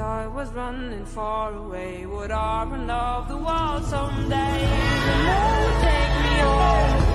I was running far away. Would I run off the wall someday? The Lord take me home.